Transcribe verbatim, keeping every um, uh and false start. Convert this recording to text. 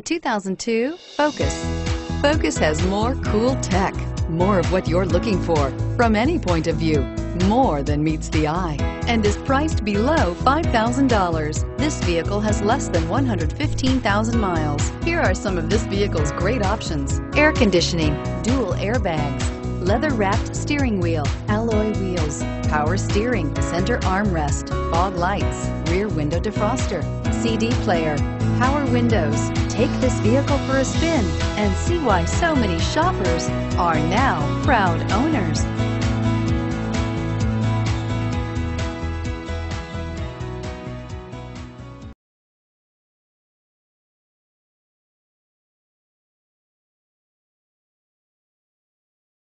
two thousand two Focus. Focus has more cool tech, more of what you're looking for from any point of view, more than meets the eye, and is priced below five thousand dollars. This vehicle has less than one hundred fifteen thousand miles. Here are some of this vehicle's great options: air conditioning, dual airbags, leather-wrapped steering wheel, alloy wheels, power steering, center armrest, fog lights, rear window defroster, C D player, power windows. Take this vehicle for a spin and see why so many shoppers are now proud owners.